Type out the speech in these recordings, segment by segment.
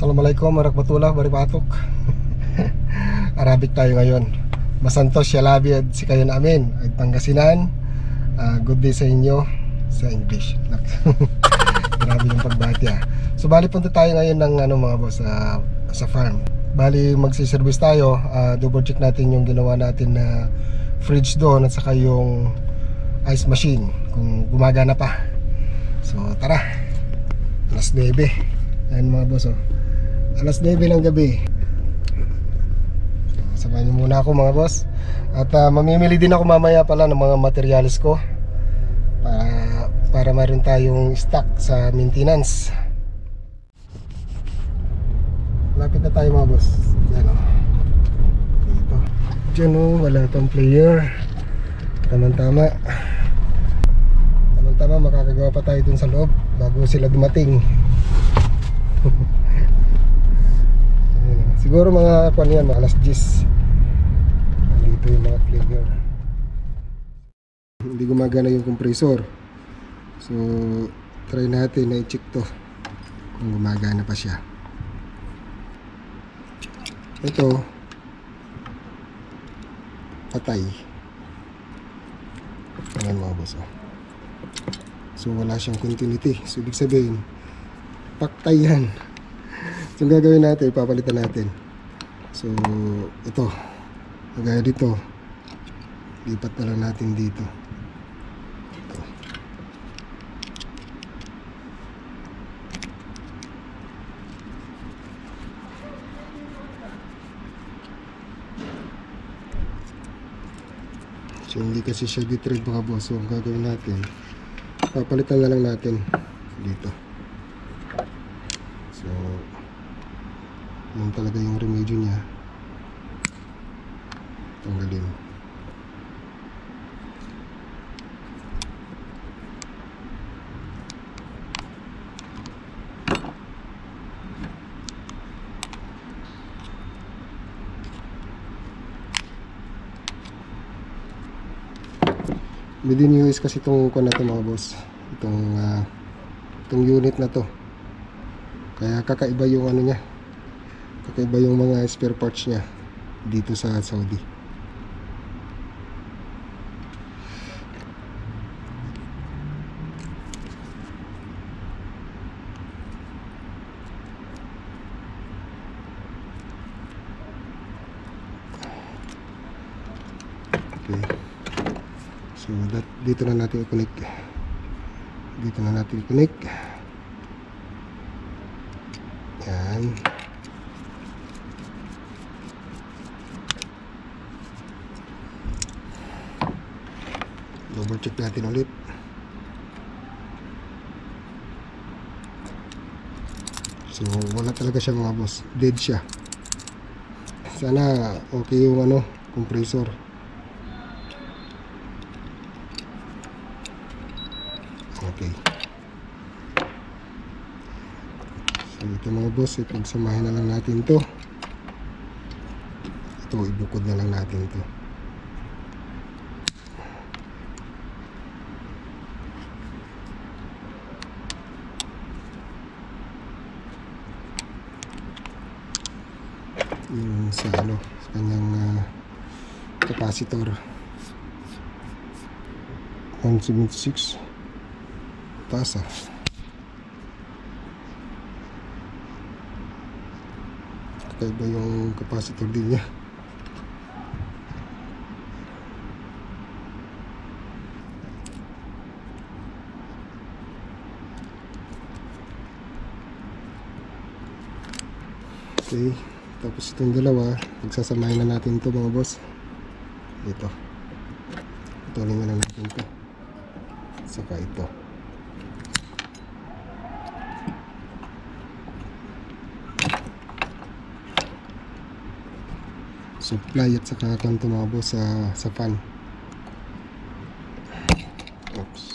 Assalamualaikum warahmatullahi wabarakatuh. Arabic tayo ngayon. Masantos Yalabi at si kayo namin ay Pangasinan. Good day sa inyo sa English. Grabe yung pagbati ah. So bali punta tayo ngayon ng mga boss sa farm. Bali magsi-service tayo, double check natin yung ginawa natin na fridge doon at saka yung ice machine kung gumagana pa. So tara. Alas 9. Ayan mga boss oh. Alas 9 ng gabi. So, samahan niyo muna ako mga boss. At mamimili din ako mamaya pala ng mga materials ko para mayroon tayong stock sa maintenance. Lapit na tayo mga boss. Yan o. Dito. Diyan o, wala pang player. Tama-tama. Tama-tama, makakagawa pa tayo dun sa loob bago sila dumating. Siguro mga yan, mga alas 10. Nandito yung mga player. Hindi gumagana yung compressor. So try natin na i-check to kung gumagana pa siya. Ito patay. Ayan mga boss oh. So wala siyang continuity. So ibig sabihin paktay yan. So ang gagawin natin, papalitan natin. So ito gaya dito, lipat na lang natin dito. Ito. So hindi kasi siya di-thread mga boss. So ang gagawin natin, papalitan na lang natin dito. So yun talaga yung remedyo niya. Tanggalin. Within US kasi itong kuwan na ito mga boss. Itong unit na to. Kaya kakaiba yung ano niya. Kakaiba yung mga spare parts niya dito sa Saudi. Okay. So dito na natin i-connect. Dito na natin i-connect. Yan. Double check natin ulit. So wala talaga siya mga boss. Dead siya. Sana okay yung compressor. Okay. So ito mga boss, ipagsamahin na lang natin to. Ito, ibukod na lang natin to. Yung sa kanyang capacitor 176 taas ah. Kakaiba yung capacitor din niya. Okay, tapos itong dalawa pagsasamahin na natin ito mga boss. Ito putulin na lang natin ito saka ito. Supply at saka kanto mga boss sa fan. Oops.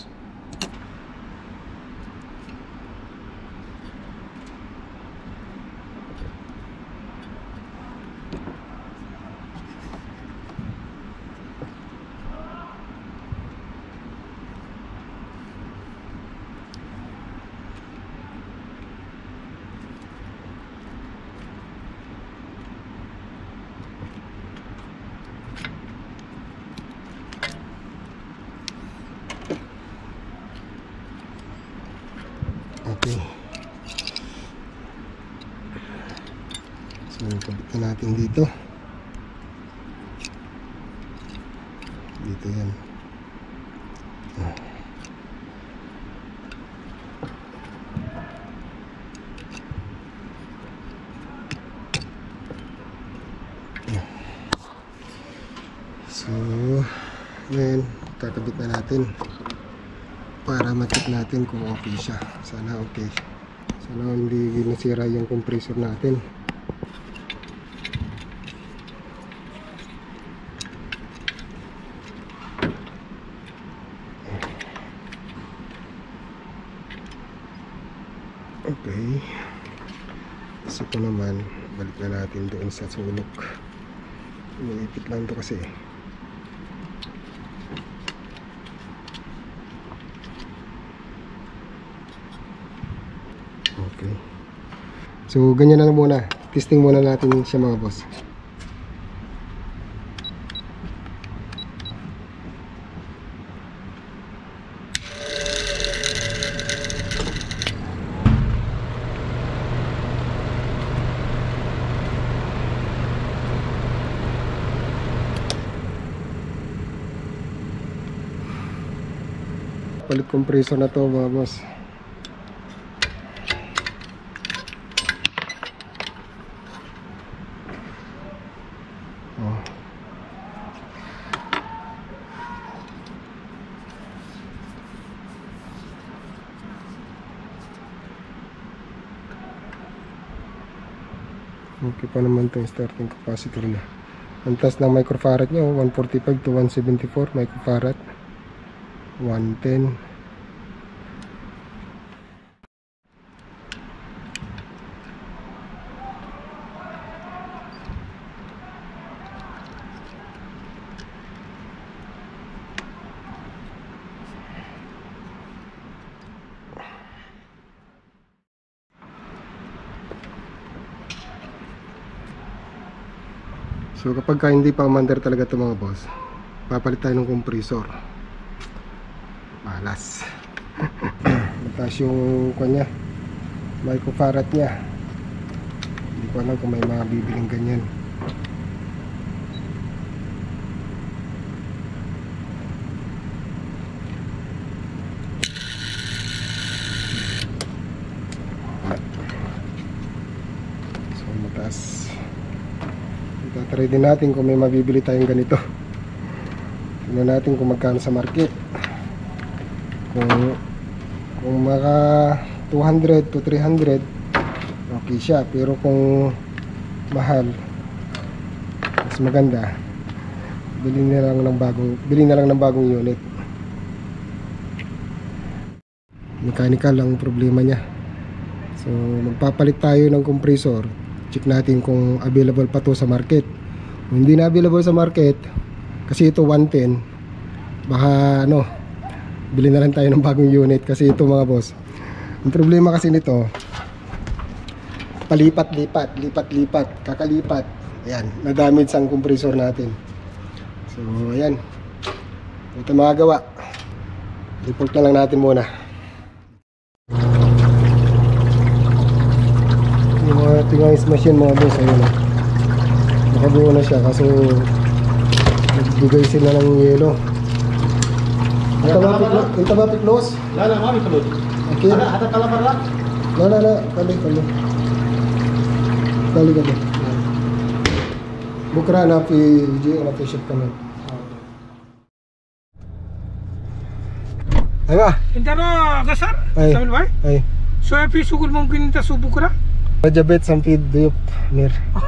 Okay. So, kabit na natin dito. Dito yan. So, ngayon, kakabit na natin para ma-check natin kung okay siya. Sana okay. Sana hindi nasira yung compressor natin. Okay. So ito naman, balik na natin doon sa sulok. Umiipit lang ito kasi. Okay. So ganyan na lang muna. Testing muna natin siya mga boss. Palit compressor na to mga boss. Okay pa naman itong starting capacitor na. Ang taas ng microfarad niya, 145 to 174 microfarad. 110. So kapag hindi pa umandar talaga ito mga boss, papalit tayo ng compressor. Malas. Mataas yung kanya, microfarad niya. Hindi ko alam kung may mga bibiling ganyan. So mataas. Itatry din natin kung may mabibili tayong ganito. Tingnan natin kung magkano sa market. Kung maka 200 to 300 okay siya, pero kung mahal, mas maganda, bilhin na lang ng bagong unit. Mechanical lang ang problema niya. So magpapalit tayo ng compressor. Check natin kung available pa to sa market. Kung hindi na available sa market, kasi ito 110, baka bilhin na lang tayo ng bagong unit. Kasi ito mga boss, ang problema kasi nito, palipat-lipat, kakalipat. Ayan, na-damage ang compressor natin. So ayan, ito magagawa. Report na lang natin muna. Yung mga tingais machine mga boss, ayun nakabuo na siya kasi nagbigay sila ng yelo. Ito ba piklos? Lala, mami kalod. Okay. Ada kalamar lang? Lala, kali. Bukra na pi ship kami. Ay ba? Intaro gasar? Sambil bay? Ay. Soya pi sugul mungkin ta subukra? Majabet sampai duyup mir.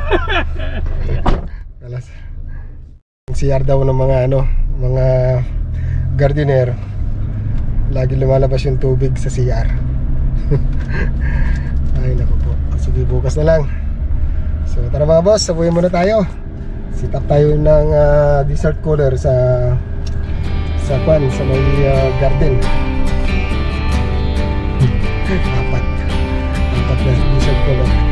Kalas. Ang CR daw ng mga gardener. Lagi lumalabas yung tubig sa CR. Ay naku po. Sige, bukas na lang. So tara mga boss, sabuhin muna tayo. Sit up tayo ng dessert cooler sa may garden. Apat na dessert cooler.